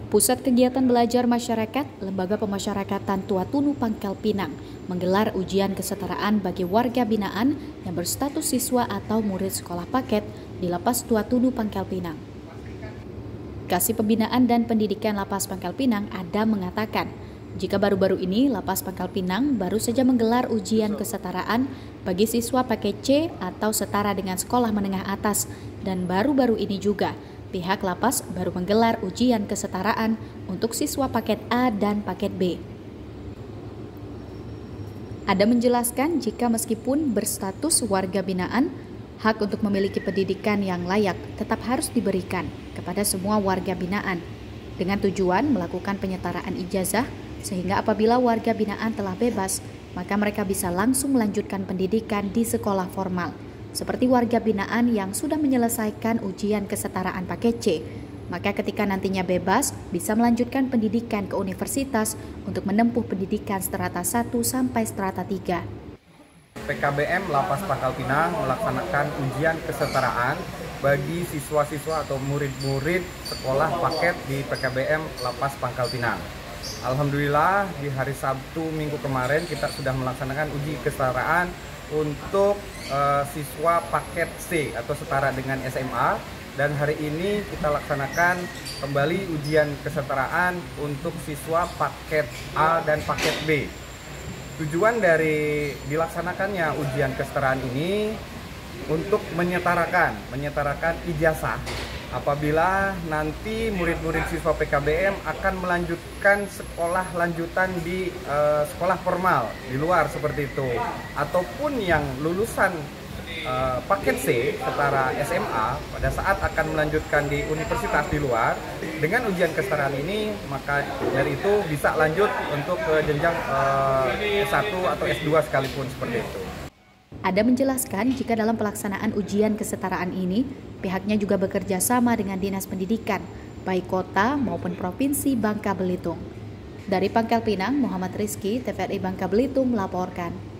Pusat Kegiatan Belajar Masyarakat Lembaga Pemasyarakatan Tua Tunu Pangkal Pinang menggelar ujian kesetaraan bagi warga binaan yang berstatus siswa atau murid sekolah paket di Lapas Tua Tunu Pangkal Pinang. Kasih Pembinaan dan Pendidikan Lapas Pangkal Pinang Adam mengatakan, jika baru-baru ini Lapas Pangkal Pinang baru saja menggelar ujian kesetaraan bagi siswa paket C atau setara dengan sekolah menengah atas, dan baru-baru ini juga pihak lapas baru menggelar ujian kesetaraan untuk siswa paket A dan paket B. Ada menjelaskan jika meskipun berstatus warga binaan, hak untuk memiliki pendidikan yang layak tetap harus diberikan kepada semua warga binaan dengan tujuan melakukan penyetaraan ijazah sehingga apabila warga binaan telah bebas, maka mereka bisa langsung melanjutkan pendidikan di sekolah formal. Seperti warga binaan yang sudah menyelesaikan ujian kesetaraan paket C, maka ketika nantinya bebas bisa melanjutkan pendidikan ke universitas untuk menempuh pendidikan strata 1 sampai strata 3. PKBM Lapas Pangkal Pinang melaksanakan ujian kesetaraan bagi siswa-siswa atau murid-murid sekolah paket di PKBM Lapas Pangkal Pinang. Alhamdulillah di hari Sabtu minggu kemarin kita sudah melaksanakan uji kesetaraan untuk siswa paket C atau setara dengan SMA, dan hari ini kita laksanakan kembali ujian kesetaraan untuk siswa paket A dan paket B. Tujuan dari dilaksanakannya ujian kesetaraan ini untuk menyetarakan ijazah apabila nanti murid-murid siswa PKBM akan melanjutkan sekolah lanjutan di sekolah formal di luar seperti itu, ataupun yang lulusan paket C setara SMA pada saat akan melanjutkan di universitas di luar dengan ujian kesetaraan ini, maka dari itu bisa lanjut untuk ke jenjang S1 atau S2 sekalipun seperti itu. Ada menjelaskan jika dalam pelaksanaan ujian kesetaraan ini, pihaknya juga bekerja sama dengan Dinas Pendidikan, baik kota maupun provinsi Bangka Belitung. Dari Pangkal Pinang, Muhammad Rizky, TVRI Bangka Belitung melaporkan.